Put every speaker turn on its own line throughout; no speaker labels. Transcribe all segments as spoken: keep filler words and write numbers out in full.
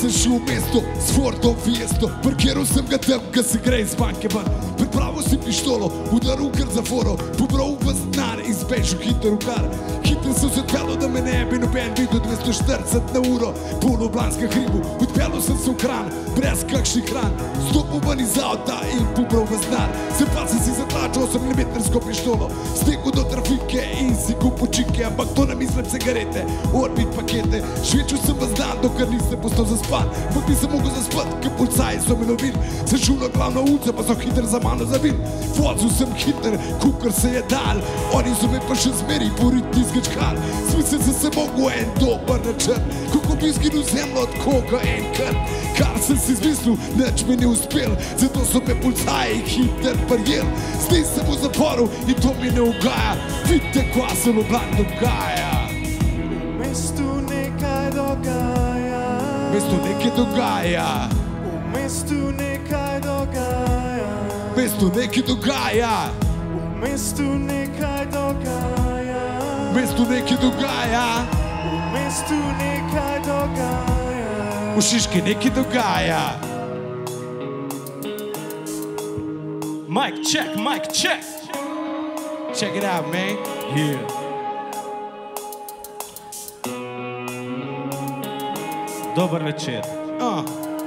sem šel v mesto s Fordom Fiesto. Parkiral sem ga tam, ko se gre iz banke ven. Pripravil si pištolo, udaril kar za foro, pobral vas denar in zbežal hiter v kar. Hiter sem se odpeljal, da me ne bi noben videl, dvesto štirideset na uro po Ljubljanskem hribu. Odpeljal sem se v Kranj, brez kakšnih ran, stopil ven iz avta in pobral vas denar. Se pa sem si zatlačil osem milimetrsko pištolo, stekel do trafike in si kupil čike, ampak to ne mislim cigarete, Orbit pakete. Švečil sem vas dan, dokler nisem postal zaspan, ampak nisem mogel zaspat, ker policaji so me lovili. Sem šel na glavno ulico, pa so hiter za mano zavili. Vozil sem hiter, kukor se je dal, oni so me pa še zmeri po ritmi zgačkal. Smislil sem se mogel en dober načrt, kako bi zginil zemljo od koga enkrat. Kar sem si zmislil, nič mi ni uspel, zato so me policaji hiter prijel. Zdaj sem v zaporu in to mi ne ugaja, vidite, kva se v Ljubljani dogaja.
V mestu nekaj dogaja,
V mestu nekaj dogaja,
v mestu nekaj dogaja,
v mestu nekaj dogaja,
v mestu nekaj dogaja,
v mestu nekaj dogaja,
v mestu nekaj dogaja.
v Šiški nekaj dogaja.
Mic check, mic check.
Check it out, man.
Yeah. Dober večer.
Uh.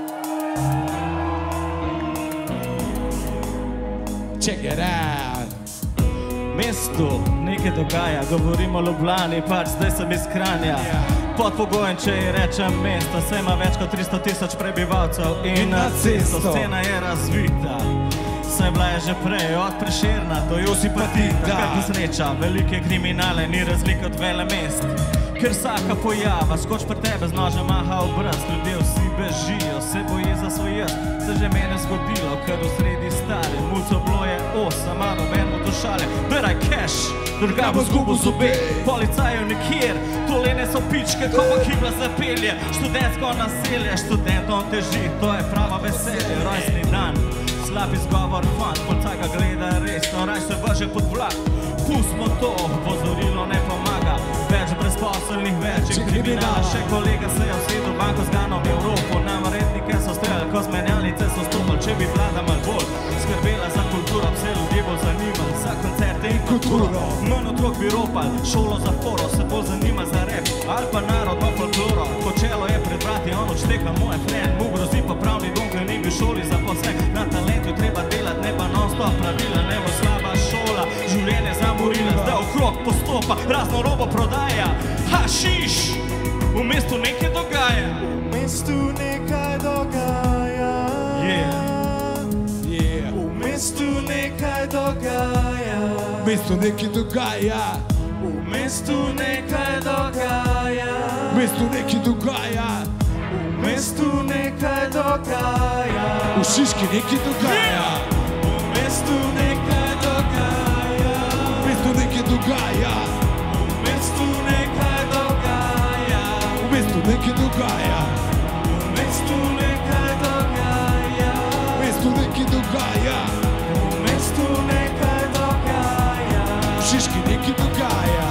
Check it out.
V mestu nekaj dogaja, govorimo o Ljubljani, pač zdaj sem iz Kranja. Pod pogojem, če ji rečem mesto, se ima več kot tristo tisoč prebivalcev in na cesto scena je razvita. Saj bila je že prej, od Prešerna do Josipa Tita. Kaj posreča, velike kriminale, ni razlik od vele mest. Ker vsaka pojava, skoč pri tebe z nožem maha obraz. Ljudje vsi bežijo, se boji za svoj jaz. Se že mene zgodilo, ker v sredi stari mulco bilo je osem, a noben mu došale. Beraj cash, druga bo zgubil zobe. Policajev nikjer, tolene so pičke, ko pa kibla zapelje. Študentsko naselje, študentom teži, to je prava veselje. Rojstni dan, slab izgovor fant, policaj ga gleda resno, raj se vrže pod vlak. Pustmo to, opozorilo ne pomaga, več brezposelnih, več in kriminala. Še kolega se je usedel banko z ganom v Evropo, nam rednike so streljali, ko zmenjalnice so stopali. Če bi vlada malo bolj skrbela za kulturo, vse ljudje bolj zanimali za koncerte in kulturo. Manj otrok bi ropali, šolo za foro, se bolj zanima za rap ali pa narodno folkloro. Kočelo je pred vrati, on odšteka moj friend, mu grozi pa pravni dom, ker ni bil šoli zaposlen. Na talentu treba delati, ne pa non-stop pravila, ne bo slaba šola. Življenje zamorila, zdaj okrog postopa, razno robo prodaja. Hašiš, v mestu nekaj dogaja.
V mestu nekaj dogaja,
Yeah.
Yeah.
v mestu nekaj dogaja,
V mestu nekaj dogaja,
v mestu nekaj dogaja,
v mestu nekaj dogaja,
v mestu nekaj dogaja,
v Šiški nekaj dogaja,
v mestu nekaj dogaja,
v mestu nekaj dogaja,
v mestu nekaj dogaja,
v mestu nekaj dogaja,
v mestu nekaj dogaja,
v mestu nekaj dogaja,
v mestu nekaj dogaja,
v Šiški nekaj dogaja.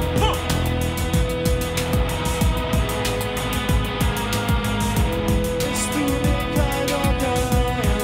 v mestu nekaj dogaja,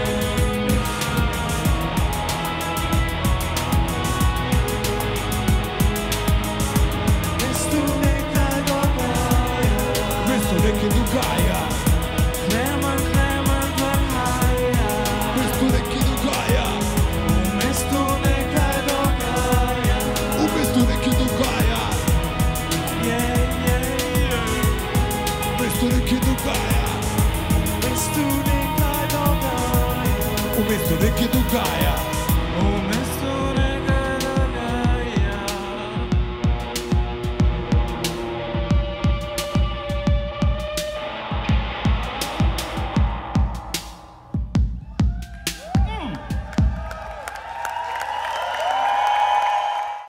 v mestu nekaj dogaja,
V mestu nekaj dogaja,
Klemen, Klemen Vrhaja,
v mestu nekaj dogaja,
v mestu nekaj dogaja,
v mestu nekaj dogaja,
je, je, je,
v mestu nekaj dogaja,
v mestu nekaj dogaja,
v mestu nekaj dogaja.